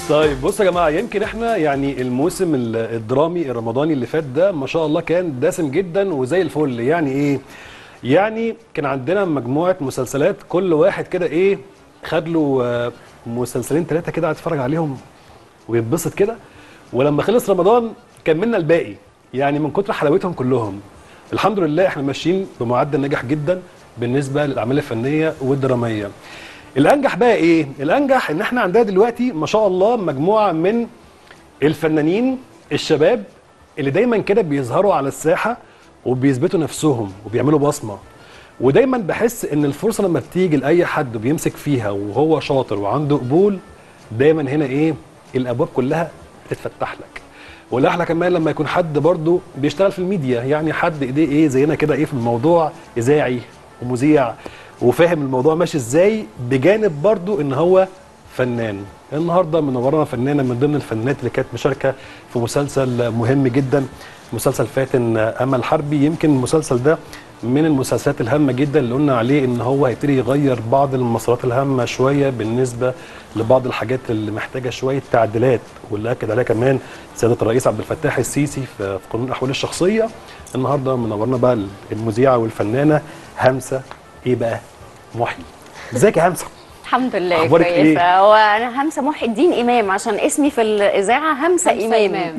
طيب بصوا يا جماعه، يمكن احنا يعني الموسم الدرامي الرمضاني اللي فات ده ما شاء الله كان دسم جدا وزي الفل. يعني ايه؟ يعني كان عندنا مجموعه مسلسلات، كل واحد كده ايه خد له مسلسلين ثلاثه كده قاعد يتفرج عليهم ويتبسط كده. ولما خلص رمضان كملنا الباقي، يعني من كتر حلاوتهم كلهم. الحمد لله احنا ماشيين بمعدل ناجح جدا بالنسبه للاعمال الفنيه والدراميه. الانجح بقى ايه؟ الانجح ان احنا عندنا دلوقتي ما شاء الله مجموعه من الفنانين الشباب اللي دايما كده بيظهروا على الساحه وبيثبتوا نفسهم وبيعملوا بصمه. ودايما بحس ان الفرصه لما بتيجي لاي حد وبيمسك فيها وهو شاطر وعنده قبول، دايما هنا ايه؟ الابواب كلها بتتفتح لك. والاحلى كمان لما يكون حد برضه بيشتغل في الميديا، يعني حد ايديه ايه زينا كده ايه في الموضوع، اذاعي ومذيع وفاهم الموضوع ماشي ازاي، بجانب برضه ان هو فنان. النهارده منورنا فنانه من ضمن الفنانات اللي كانت مشاركه في مسلسل مهم جدا، مسلسل فاتن امل حربي. يمكن المسلسل ده من المسلسلات الهامه جدا اللي قلنا عليه ان هو هيبتدي يغير بعض المسارات الهامه شويه بالنسبه لبعض الحاجات اللي محتاجه شويه تعديلات، واللي اكد عليها كمان سياده الرئيس عبد الفتاح السيسي في قانون الاحوال الشخصيه. النهارده منورنا بقى المذيعه والفنانه همسه ايه بقى محي. ازيك يا همسه؟ الحمد لله أخبارك كويسه. إيه؟ هو انا همسه محي الدين امام عشان اسمي في الاذاعه همسه امام.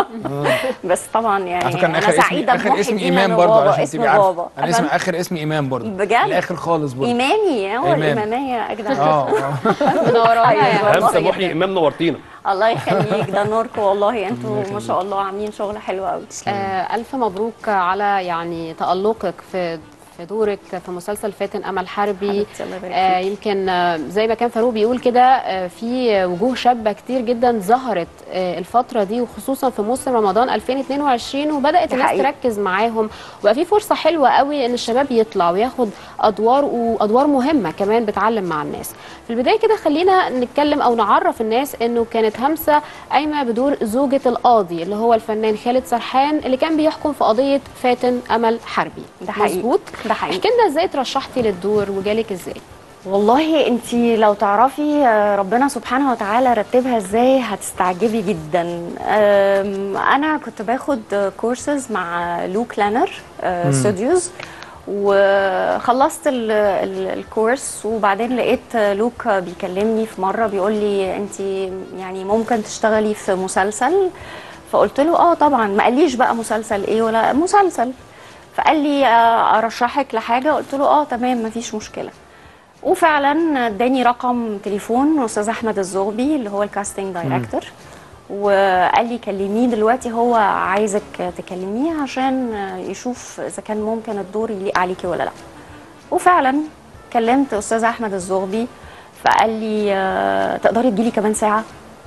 بس طبعا يعني انا سعيده اخر اسم الدين امام برضه عشان اسم تبقي عارفه. بابا. انا اسم اخر اسم امام برضه بجد؟ الاخر خالص برضه امامي هو إمام. الاماميه اجدع. منورانا يا همسه محي امام، نورتينا. الله يخليك، ده نوركم والله، انتوا ما شاء الله عاملين شغل حلو قوي. ألف مبروك على يعني تألقك في دورك في مسلسل فاتن أمل حربي. يمكن زي ما كان فاروق بيقول كده، في وجوه شابة كتير جدا ظهرت الفترة دي، وخصوصا في موسم رمضان 2022، وبدأت الناس تركز معاهم، وبقى في فرصة حلوة قوي ان الشباب يطلع وياخد أدوار، وأدوار مهمة كمان بتعلم مع الناس. في البداية كده خلينا نتكلم أو نعرف الناس انه كانت همسة قايمة بدور زوجة القاضي اللي هو الفنان خالد سرحان، اللي كان بيحكم في قضية فاتن أمل حربي. ده حقيقي. مظبوط؟ ده حقيقي. احكي لنا ازاي ترشحتي للدور وجالك ازاي؟ والله انتي لو تعرفي ربنا سبحانه وتعالى رتبها ازاي هتستعجبي جدا. انا كنت باخد كورسز مع لوك لانر ستوديوز، وخلصت الكورس، وبعدين لقيت لوك بيكلمني في مره بيقول لي انتي يعني ممكن تشتغلي في مسلسل. فقلت له اه طبعا. ما قاليش بقى مسلسل ايه ولا مسلسل، فقال لي ارشحك لحاجه. قلت له اه تمام مفيش مشكله. وفعلا اداني رقم تليفون استاذ احمد الزغبي اللي هو الكاستنج دايركتور، وقال لي كلميه دلوقتي، هو عايزك تكلميه عشان يشوف اذا كان ممكن الدور يليق عليكي ولا لا. وفعلا كلمت استاذ احمد الزغبي، فقال لي تقدري تجيلي كمان ساعه؟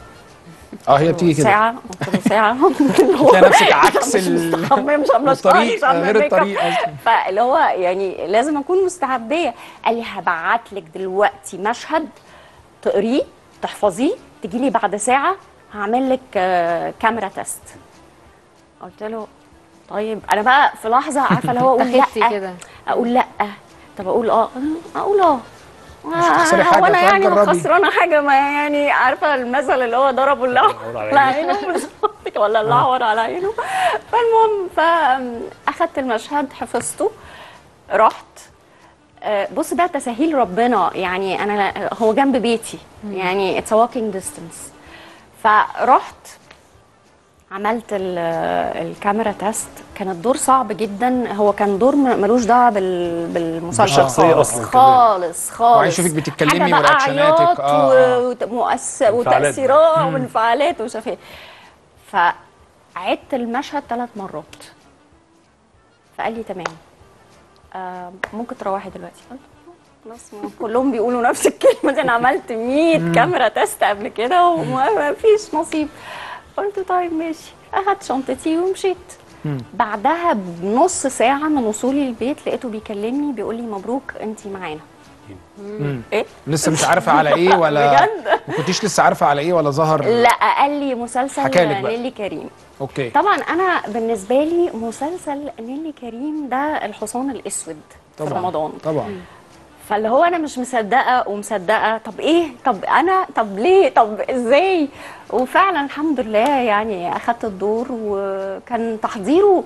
هي بتيجي كده ساعه. قلت له ساعه؟ تلاقي نفسك عكس الطريق غير الطريق اصلا. فاللي هو يعني لازم اكون مستعديه. قال لي هبعت لك دلوقتي مشهد تقريه تحفظيه، تجي لي بعد ساعه هعمل لك كاميرا تيست. قلت له طيب. انا بقى في لحظه عارفه اللي هو اقول لا كده، اقول لا، طب اقول اه، اقول اه. مش هتخسري حاجه، وانا يعني ما جربي. خسرانه حاجه، ما يعني عارفه المثل اللي هو ضربوا اللعور على عينه ولا اللعور على عينه. فالمهم فاخدت المشهد حفظته، رحت. بص ده تسهيل ربنا، يعني انا هو جنب بيتي يعني اتس walking distance. فرحت عملت الكاميرا تيست. كان الدور صعب جدا، هو كان دور ملوش دعوه بالمسلسل بالشخصيه اصلا خالص خالص. وعايز اشوفك بتتكلمي ورياكشناتك وتاثيرات وانفعالات ومش عارفه ايه. فعدت المشهد 3 مرات. فقال لي تمام ممكن تروحي دلوقتي. خلاص كلهم بيقولوا نفس الكلمه دي، انا عملت 100 كاميرا تيست قبل كده وما فيش نصيب. قلت طيب ماشي. اخدت شنطتي ومشيت. بعدها بنص ساعه من وصولي البيت لقيته بيكلمني بيقول لي مبروك انتي معانا. ايه؟ لسه مش عارفه على ايه ولا بجد؟ ما كنتيش لسه عارفه على ايه ولا ظهر؟ لا قال لي مسلسل نيلي كريم. اوكي. طبعا انا بالنسبه لي مسلسل نيلي كريم ده الحصان الاسود في رمضان طبعا. فاللي هو انا مش مصدقه ومصدقه، طب ايه، طب انا، طب ليه، طب ازاي. وفعلا الحمد لله يعني اخدت الدور، وكان تحضيره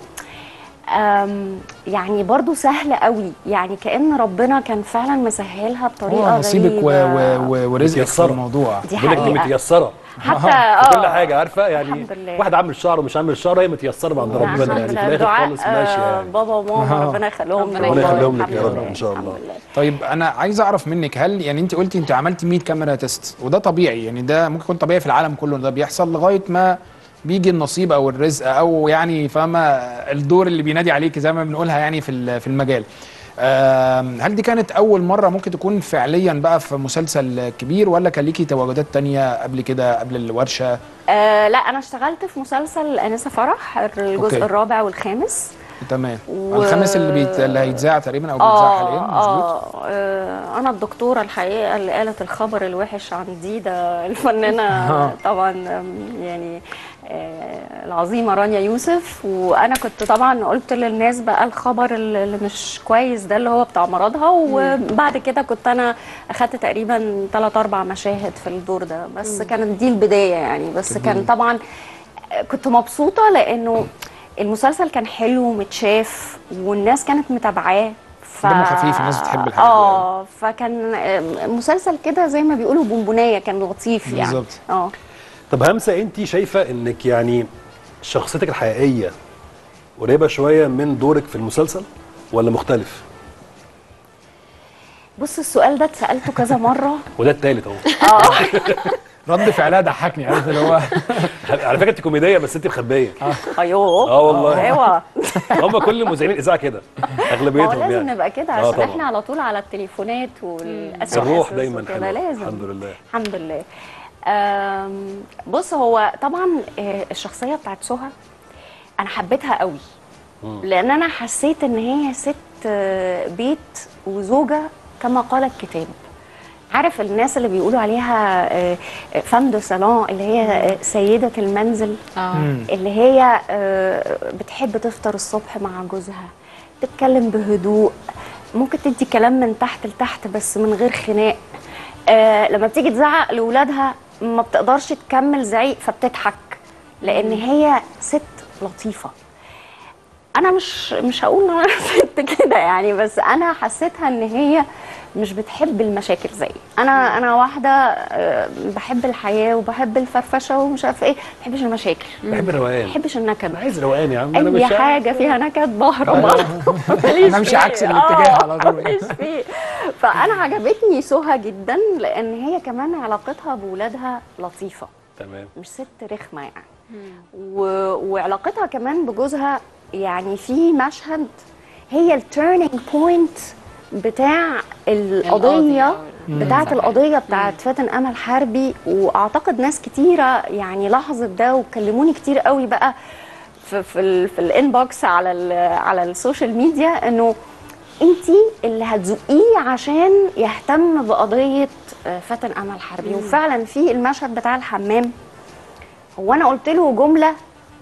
يعني برضو سهل قوي، يعني كأن ربنا كان فعلا مسهلها بطريقه نصيبك غريبه. ورزقك في الموضوع. دي بقول لك دي حقيقة. متيسره حتى في كل حاجه، عارفه يعني. الحمد لله. واحد عامل شعر ومش عامل شعر، هي متيسره عند ربنا الحمد يعني، في لله. الاخر دعاء خالص ماشيه يعني. بابا وماما ربنا يخليهم لك، ربنا يخليهم لك الحمد يا رب لله. ان شاء الله. الحمد لله. طيب انا عايز اعرف منك، هل يعني انت قلتي انت عملتي 100 كاميرا تيست، وده طبيعي يعني، ده ممكن يكون طبيعي في العالم كله، ده بيحصل لغايه ما بيجي النصيب او الرزق او يعني فاهمه الدور اللي بينادي عليك زي ما بنقولها يعني في المجال. هل دي كانت اول مره ممكن تكون فعليا بقى في مسلسل كبير، ولا كان ليكي تواجدات تانية قبل كده قبل الورشه؟ لا انا اشتغلت في مسلسل انسه فرح الجزء الرابع والخامس. تمام. الخامس اللي هيتذاع تقريبا او بيتذاع حاليا، مظبوط؟ انا الدكتوره الحقيقه اللي قالت الخبر الوحش عن ديده الفنانه طبعا يعني العظيمه رانيا يوسف. وانا كنت طبعا قلت للناس بقى الخبر اللي مش كويس ده اللي هو بتاع مرضها، وبعد كده كنت انا اخدت تقريبا 3-4 مشاهد في الدور ده بس. كانت دي البدايه يعني، بس كان طبعا كنت مبسوطه لانه المسلسل كان حلو ومتشاف والناس كانت متابعاه. دمه خفيف، الناس بتحب الحاجات دي. فكان مسلسل كده زي ما بيقولوا بونبونايه، كان لطيف يعني. بالظبط. طب همسه، انت شايفه انك يعني شخصيتك الحقيقيه قريبه شويه من دورك في المسلسل ولا مختلف؟ بص السؤال ده اتسالته كذا مره وده التالت اهو. رد فعلها ضحكني، عارف اللي هو على فكره انت كوميديه بس انت مخبيه. ايوه والله. ايوه هم كل مذيعين الاذاعه كده اغلبيتهم يعني. لازم نبقى كده عشان احنا على طول على التليفونات والاساس الروح دايما كده لازم. الحمد لله. الحمد لله. بص هو طبعا الشخصيه بتاعت سهى انا حبيتها قوي، لان انا حسيت ان هي ست بيت وزوجه كما قال الكتاب. عارف الناس اللي بيقولوا عليها فام دو سالون، اللي هي سيدة المنزل، اللي هي بتحب تفطر الصبح مع جوزها، تتكلم بهدوء، ممكن تدي كلام من تحت لتحت بس من غير خناق. لما بتيجي تزعق لأولادها ما بتقدرش تكمل زعيق فبتضحك، لأن هي ست لطيفة. أنا مش هقول إن أنا ست كده يعني، بس أنا حسيتها إن هي مش بتحب المشاكل زي انا واحده بحب الحياه وبحب الفرفشه ومش عارفه ايه، ما بحبش المشاكل، بحب الروقان، ما بحبش النكد. انا عايز روقان يا عم، انا مش حاجه فيها نكد بهرب نمشي عكس الاتجاه على طول. فانا عجبتني سهى جدا لان هي كمان علاقتها بولادها لطيفه، تمام، مش ست رخمه يعني. وعلاقتها كمان بجوزها يعني في مشهد هي التيرنينج بوينت بتاع القضيه بتاعت القضيه بتاعت فاتن امل حربي. واعتقد ناس كتيره يعني لاحظت ده وكلموني كتير قوي بقى في الانبوكس على السوشيال ميديا، انه انتي اللي هتزقيه عشان يهتم بقضيه فاتن امل حربي. وفعلا في المشهد بتاع الحمام هو انا قلت له جمله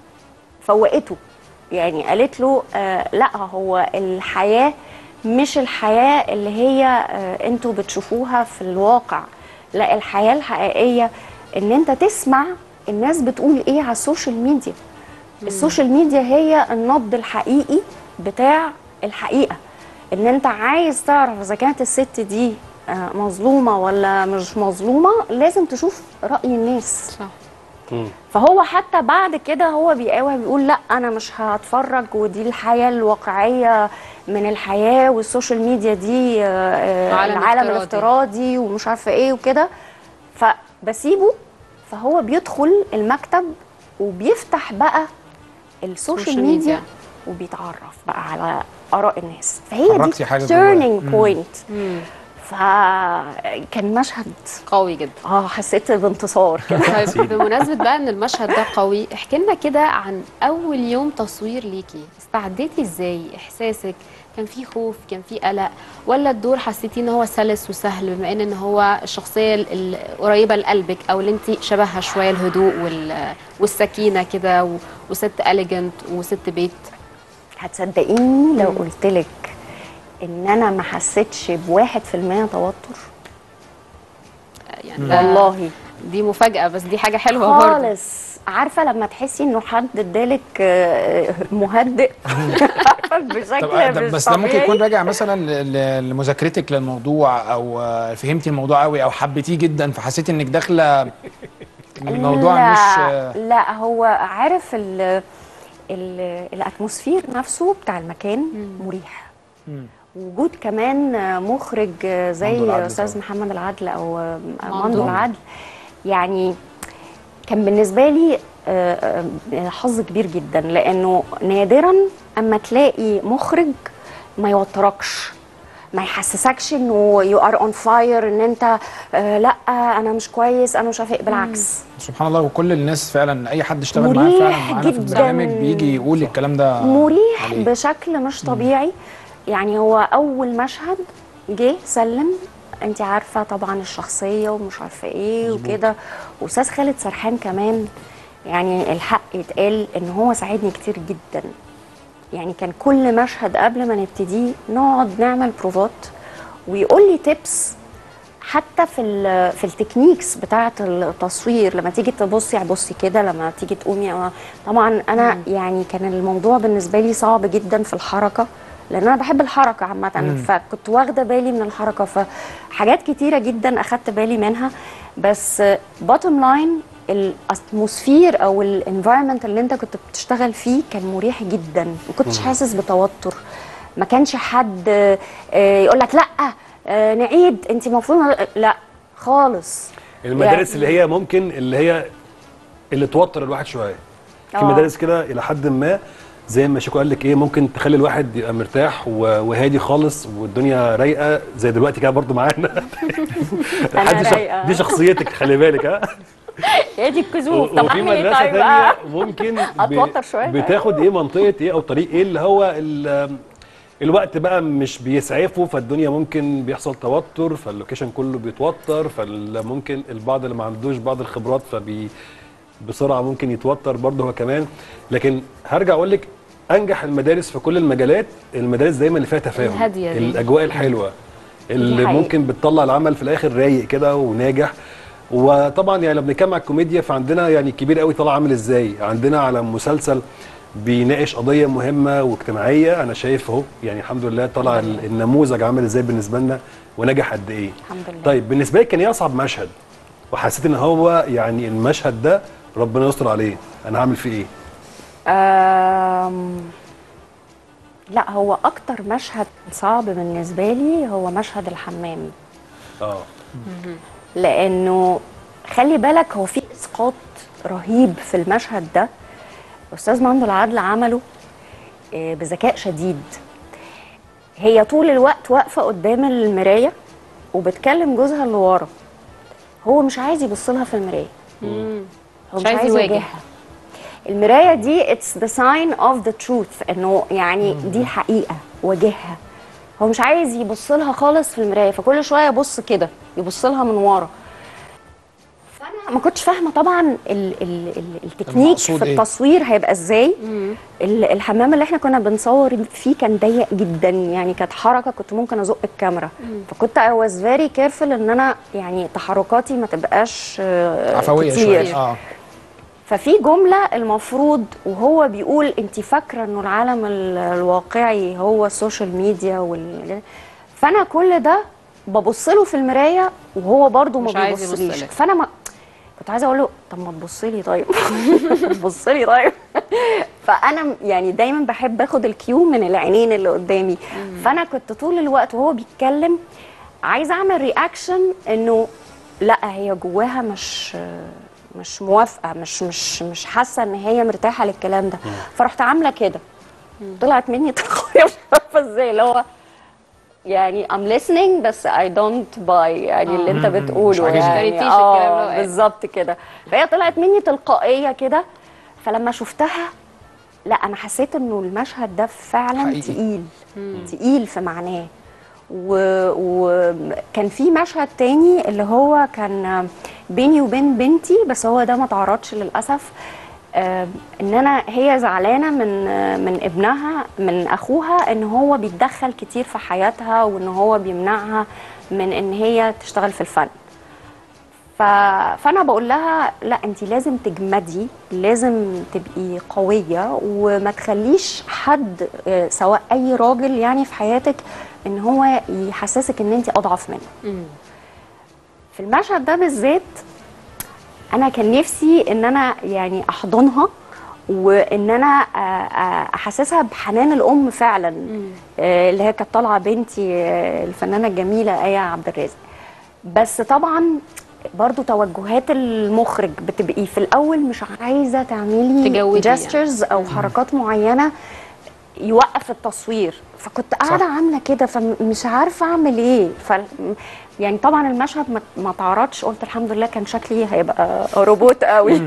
فوقته، يعني قالت له لا هو الحياه مش الحياة اللي هي انتوا بتشوفوها في الواقع، لا الحياة الحقيقية ان انت تسمع الناس بتقول ايه على السوشيال ميديا. السوشيال ميديا هي النبض الحقيقي بتاع الحقيقة، ان انت عايز تعرف اذا كانت الست دي مظلومة ولا مش مظلومة لازم تشوف رأي الناس. صح. فهو حتى بعد كده هو بيقاوح بيقول لا انا مش هتفرج، ودي الحياه الواقعيه من الحياه، والسوشيال ميديا دي العالم الافتراضي ومش عارفه ايه وكده. فبسيبه، فهو بيدخل المكتب وبيفتح بقى السوشيال ميديا وبيتعرف بقى على اراء الناس. فهي دي تيرنينج بوينت. فكان مشهد قوي جدا. حسيت بانتصار كده. طيب بمناسبه بقى ان المشهد ده قوي، احكي لنا كده عن اول يوم تصوير ليكي، استعديتي ازاي؟ احساسك كان في خوف، كان في قلق، ولا الدور حسيتي ان هو سلس وسهل بما ان هو الشخصيه القريبه لقلبك او اللي انت شبهها شويه، الهدوء والسكينه كده وست اليجنت وست بيت؟ هتصدقيني لو قلت لك ان انا ما حسيتش ب1% توتر يعني والله دي مفاجاه، بس دي حاجه حلوه برضه خالص. عارفه لما تحسي انه حد ادالك مهدئ بشكل طب مش بس ده ممكن طبيعي. يكون راجع مثلا لمذاكرتك للموضوع، او فهمتي الموضوع قوي او حبيتيه جدا فحسيتي انك داخله الموضوع لا مش لا، هو عارف الاتموسفير نفسه بتاع المكان مريح. وجود كمان مخرج مندو زي العدل استاذ طبعا. محمد العدل او مندو. مندو العدل، يعني كان بالنسبه لي حظ كبير جدا، لانه نادرا اما تلاقي مخرج ما يوتركش، ما يحسسكش انه يو ار اون فاير، ان انت لا انا مش كويس، انا مش عارفه إيه. بالعكس سبحان الله. وكل الناس فعلا اي حد اشتغل معاه مريح فعلا معانا في جداً. البرنامج بيجي يقول الكلام ده مريح عليه. بشكل مش طبيعي. يعني هو اول مشهد جه سلم، انت عارفه طبعا الشخصيه ومش عارفه ايه وكده، واستاذ خالد سرحان كمان، يعني الحق يتقال ان هو ساعدني كتير جدا. يعني كان كل مشهد قبل ما نبتديه نقعد نعمل بروفات ويقول لي تيبس، حتى في التكنيكس بتاعه التصوير. لما تيجي تبصي بصي كده، لما تيجي تقومي. طبعا انا يعني كان الموضوع بالنسبه لي صعب جدا في الحركه، لان انا بحب الحركه عامه، فكنت واخده بالي من الحركه، فحاجات كتيره جدا اخدت بالي منها. بس بوتtom لاين الاتموسفير او الانفايرمنت اللي انت كنت بتشتغل فيه كان مريح جدا، ما كنتش حاسس بتوتر. ما كانش حد يقول لك لا نعيد، انت المفروض لا خالص. المدارس اللي هي ممكن اللي توتر الواحد شويه، في مدارس كده الى حد ما زي ما شيكو قال لك ايه، ممكن تخلي الواحد يبقى مرتاح وهادي خالص والدنيا رايقه زي دلوقتي كده برضو معانا. دي شخصيتك خلي بالك. هي دي الكسوف. طب وفي اعمل ايه مدرسه طيب ثانيه ممكن اتوتر شويه، بتاخد ايه منطقه ايه او طريق ايه اللي هو الوقت بقى مش بيسعفه، فالدنيا ممكن بيحصل توتر، فاللوكيشن كله بيتوتر، فممكن البعض اللي ما عندوش بعض الخبرات بسرعه ممكن يتوتر برضه هو كمان. لكن هرجع اقول لك انجح المدارس في كل المجالات المدارس دايما اللي فيها تفاهم، الهادية دي. الاجواء الحلوه اللي حقيقة. ممكن بتطلع العمل في الاخر رايق كده وناجح. وطبعا يعني لما بنتكلم على الكوميديا فعندنا يعني كبير قوي طالع عامل ازاي، عندنا على مسلسل بيناقش قضيه مهمه واجتماعيه، انا شايف اهو يعني الحمد لله طلع النموذج عامل ازاي بالنسبه لنا ونجح قد ايه. الحمد لله. طيب بالنسبه لك كان ايه اصعب مشهد وحسيت ان هو يعني المشهد ده ربنا يستر عليه انا هعمل فيه ايه؟ لا، هو اكتر مشهد صعب بالنسبه لي هو مشهد الحمام. لانه خلي بالك هو في اسقاط رهيب في المشهد ده، استاذ مندو العدل عمله بذكاء شديد. هي طول الوقت واقفه قدام المرايه وبتكلم جوزها اللي ورا، هو مش عايز يبص لها في المرايه، هو مش عايز يواجه. المرايه دي it's the sign of the truth، انه يعني دي حقيقه واجهها. هو مش عايز يبص لها خالص في المرايه، فكل شويه يبص كده يبص لها من ورا. فانا ما كنتش فاهمه طبعا التكنيك في التصوير هيبقى ازاي. الحمام اللي احنا كنا بنصور فيه كان ضيق جدا، يعني كانت حركه كنت ممكن ازق الكاميرا، فكنت I was very careful ان انا يعني تحركاتي ما تبقاش عفويه كتير. شويه. ففي جمله المفروض وهو بيقول انت فاكره انه العالم الواقعي هو السوشيال ميديا فانا كل ده ببص له في المرايه وهو برده ما بيبصليش، فانا ما كنت عايزه اقول له طب ما تبص لي طيب بص لي طيب. فانا يعني دايما بحب اخد الكيو من العينين اللي قدامي، فانا كنت طول الوقت وهو بيتكلم عايزه اعمل رياكشن انه لا هي جواها مش موافقه، مش حاسه ان هي مرتاحه للكلام ده، فرحت عامله كده طلعت مني تلقائيه مش عارفه ازاي، اللي هو يعني I'm listening بس I don't buy يعني اللي انت بتقوله يعني بالظبط كده. فهي طلعت مني تلقائيه كده، فلما شفتها لا انا حسيت انه المشهد ده فعلا حقيقي. تقيل في معناه. وكان في مشهد تاني اللي هو كان بيني وبين بنتي، بس هو ده ما اتعرضش للاسف. ان انا هي زعلانه من ابنها، من اخوها، ان هو بيتدخل كتير في حياتها وان هو بيمنعها من ان هي تشتغل في الفن. فانا بقول لها لا، انت لازم تجمدي، لازم تبقي قويه، وما تخليش حد سواء اي راجل يعني في حياتك ان هو يحسسك ان انت اضعف منه. في المشهد ده بالذات انا كان نفسي ان انا يعني احضنها، وان انا احسسها بحنان الام فعلا، اللي هي كانت طالعه بنتي الفنانه الجميله آية عبد الرازق. بس طبعا برضو توجهات المخرج بتبقي في الاول مش عايزه تعملي جيسترز يعني، او حركات معينه يوقف التصوير، فكنت قاعده عامله كده فمش عارفه اعمل ايه. يعني طبعا المشهد ما تعرضش، قلت الحمد لله كان شكلي هيبقى روبوت قوي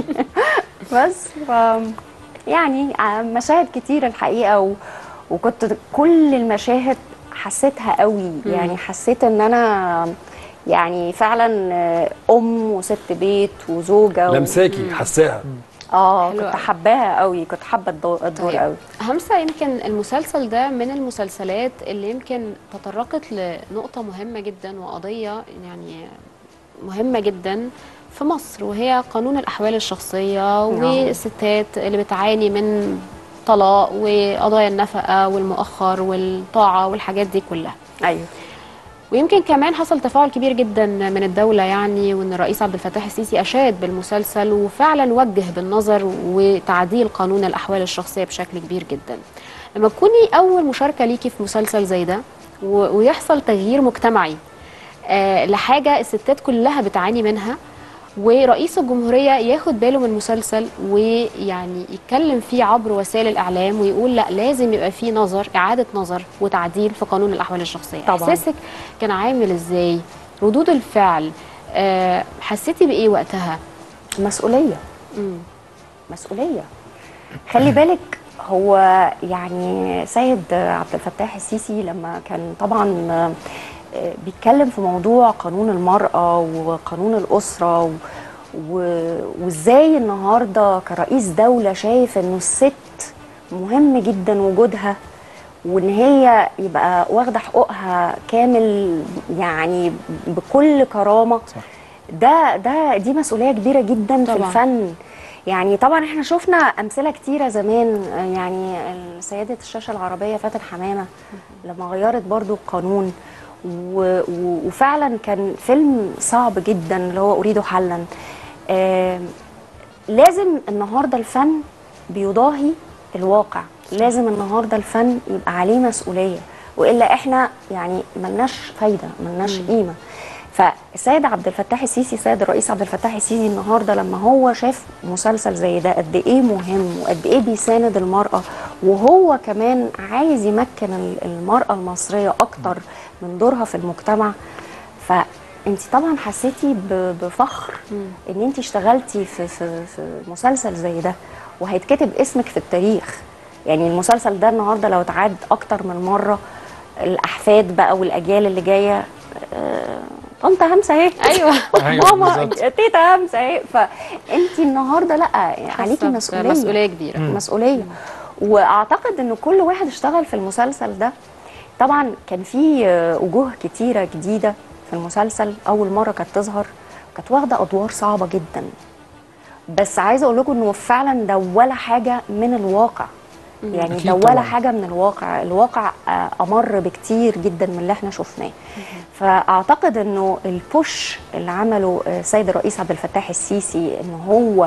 بس يعني مشاهد كتير الحقيقه، وكنت كل المشاهد حسيتها قوي. يعني حسيت ان انا يعني فعلا ام وست بيت وزوجه لمساكي حساها. كنت حباها قوي، كنت حابه الدور قوي. همسة، يمكن المسلسل ده من المسلسلات اللي يمكن تطرقت لنقطة مهمة جدا وقضية يعني مهمة جدا في مصر، وهي قانون الأحوال الشخصية والستات اللي بتعاني من طلاق وقضايا النفقة والمؤخر والطاعة والحاجات دي كلها. أيوه. ويمكن كمان حصل تفاعل كبير جدا من الدولة يعني، وان الرئيس عبد الفتاح السيسي أشاد بالمسلسل وفعلا وجه بالنظر وتعديل قانون الأحوال الشخصية بشكل كبير جدا. لما تكوني أول مشاركة ليكي في مسلسل زي ده ويحصل تغيير مجتمعي لحاجة الستات كلها بتعاني منها، ورئيس الجمهورية ياخد باله من المسلسل ويعني يتكلم فيه عبر وسائل الإعلام ويقول لا، لازم يبقى فيه نظر، إعادة نظر وتعديل في قانون الأحوال الشخصية. طبعا. إحساسك كان عامل إزاي؟ ردود الفعل حسيتي بإيه وقتها؟ مسؤولية. مسؤولية. خلي بالك، هو يعني سيد عبد الفتاح السيسي لما كان طبعا بيتكلم في موضوع قانون المرأة وقانون الأسرة وإزاي النهاردة كرئيس دولة شايف إنه الست مهم جدا وجودها، وإن هي يبقى واخدة حقوقها كامل يعني بكل كرامة. دي مسؤولية كبيرة جدا طبعا. في الفن يعني. طبعا احنا شفنا أمثلة كتيرة زمان، يعني سيدة الشاشة العربية فاتن حمامة لما غيرت برضو القانون، وفعلا كان فيلم صعب جدا اللي هو أريد حلا. لازم النهارده الفن بيضاهي الواقع، لازم النهارده الفن يبقى عليه مسؤوليه، والا احنا يعني ملناش فايده، ملناش قيمه. فالسيد عبد الفتاح السيسي، السيد الرئيس عبد الفتاح السيسي النهارده لما هو شاف مسلسل زي ده قد ايه مهم وقد ايه بيساند المراه، وهو كمان عايز يمكن المراه المصريه اكتر من دورها في المجتمع، فانت طبعا حسيتي بفخر ان انت اشتغلتي في مسلسل زي ده وهيتكتب اسمك في التاريخ. يعني المسلسل ده النهارده لو اتعاد اكتر من مره، الاحفاد بقى والاجيال اللي جايه، طنط همسه اهي. ايوه ماما تيتا همسه اهي. فانت النهارده لا، عليكي مسؤوليه كبيره، مسؤوليه. واعتقد ان كل واحد اشتغل في المسلسل ده طبعا كان في وجوه كتيره جديده في المسلسل، اول مره كانت تظهر، كانت واخده ادوار صعبه جدا. بس عايزه اقول لكم انه فعلا ده ولا حاجه من الواقع، يعني ده ولا حاجه من الواقع. الواقع امر بكتير جدا من اللي احنا شفناه. فاعتقد انه البوش اللي عمله السيد الرئيس عبد الفتاح السيسي ان هو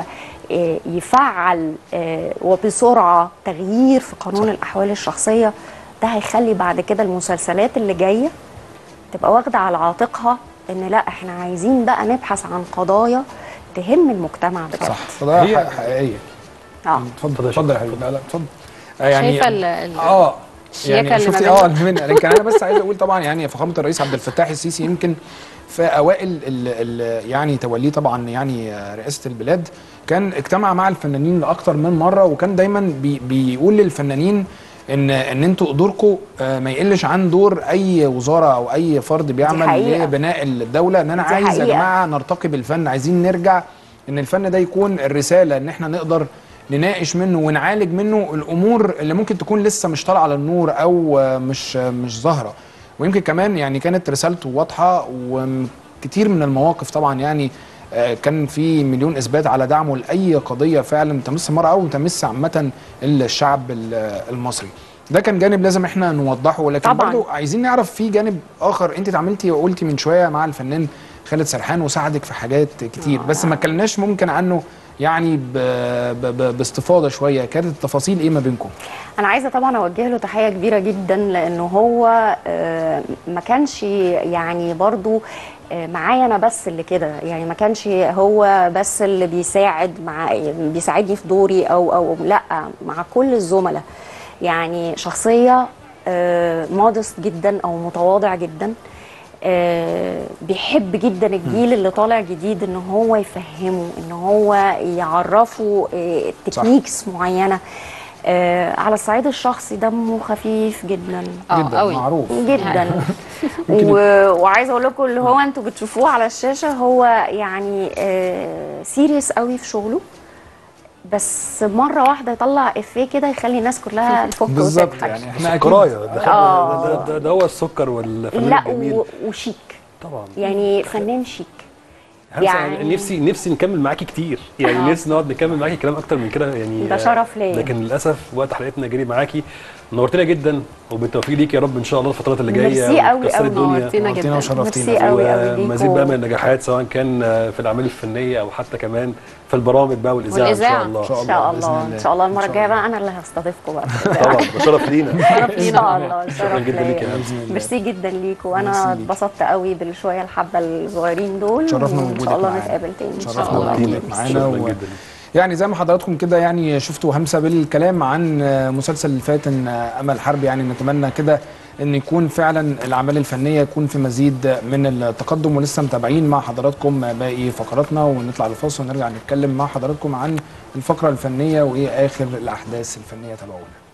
يفعل وبسرعه تغيير في قانون الاحوال الشخصيه، ده هيخلي بعد كده المسلسلات اللي جايه تبقى واخده على عاتقها ان لا، احنا عايزين بقى نبحث عن قضايا تهم المجتمع بجد. صح، قضايا حقيقيه. اتفضل يا حبيبي. لا اتفضل. يعني شايفه يعني شفتي يمكن انا بس عايز اقول طبعا يعني فخامه الرئيس عبد الفتاح السيسي يمكن في اوائل يعني توليه طبعا يعني رئاسه البلاد كان اجتمع مع الفنانين لاكثر من مره، وكان دايما بيقول للفنانين ان انتوا دوركم ما يقلش عن دور اي وزاره او اي فرد بيعمل لبناء الدوله، ان انا عايز يا جماعه نرتقي بالفن، عايزين نرجع ان الفن ده يكون الرساله ان احنا نقدر نناقش منه ونعالج منه الامور اللي ممكن تكون لسه مش طالعه للنور او مش ظاهره. ويمكن كمان يعني كانت رسالته واضحه، وكتير من المواقف طبعا يعني كان في مليون اثبات على دعمه لاي قضيه فعلا تمس المراه او تمس عامه الشعب المصري. ده كان جانب لازم احنا نوضحه، ولكن طبعاً. برضو عايزين نعرف في جانب اخر. انت اتعاملتي وقلتي من شويه مع الفنان خالد سرحان وساعدك في حاجات كتير، بس ما اتكلمناش ممكن عنه يعني باستفاضه شويه. كانت التفاصيل ايه ما بينكم؟ انا عايزه طبعا اوجه له تحيه كبيره جدا، لانه هو ما كانش يعني برضو معايا انا بس اللي كده، يعني ما كانش هو بس اللي بيساعدني في دوري او لا، مع كل الزملاء. يعني شخصيه مودست جدا او متواضع جدا، بيحب جدا الجيل اللي طالع جديد ان هو يفهمه، ان هو يعرفه تكنيكس معينه. على الصعيد الشخصي دمه خفيف جدا جدا قوي معروف جدا. وعايزه اقول لكم اللي هو انتوا بتشوفوه على الشاشه هو يعني سيريس قوي في شغله، بس مره واحده يطلع افيه كده يخلي الناس كلها تفك بالظبط. وتضحك. يعني احنا اكيد سكرايه ده هو السكر والفنان لا الجميل وشيك، طبعا. يعني فنان شيك. يعني نفسي نكمل معاكي كتير، يعني نفسي نقعد نكمل معاكي كلام اكتر من كده يعني. ده شرف ليا. لكن للاسف وقت حلقتنا جري معاكي. نورتنا جدا، وبالتوفيق ليك يا رب ان شاء الله الفترات اللي جايه. ميرسي قوي وتكسري قوي، الدنيا. نورتينا جدا. ميرسي وشرفتينا. قوي قوي ليكوا. ومزيد بقى من النجاحات، سواء كان في الاعمال الفنيه او حتى كمان في البرامج بقى والاذاعه ان شاء الله. ان شاء بإذن الله الله. ان شاء الله المره إن شاء الجايه الله. بقى انا اللي هستضيفكم بقى. طبعا ده شرف لينا. ان شاء الله شكرا شرف جدا ليك يا ليا. أمل. ميرسي جدا ليكوا، ميرسي وانا ليك. اتبسطت قوي بالشويه الحبه الصغيرين دول، شرفنا وان وجودك شاء الله معانا. نتقابل تاني ان شاء شرفنا الله. وجودك معانا شكرا جدا. يعني زي ما حضراتكم كده يعني شفتوا همسه بالكلام عن مسلسل الفاتن امل حرب. يعني نتمنى كده ان يكون فعلا الاعمال الفنيه يكون في مزيد من التقدم، ولسه متابعين مع حضراتكم باقي فقراتنا، ونطلع للفاصل ونرجع نتكلم مع حضراتكم عن الفقره الفنيه وايه اخر الاحداث الفنيه. تابعونا.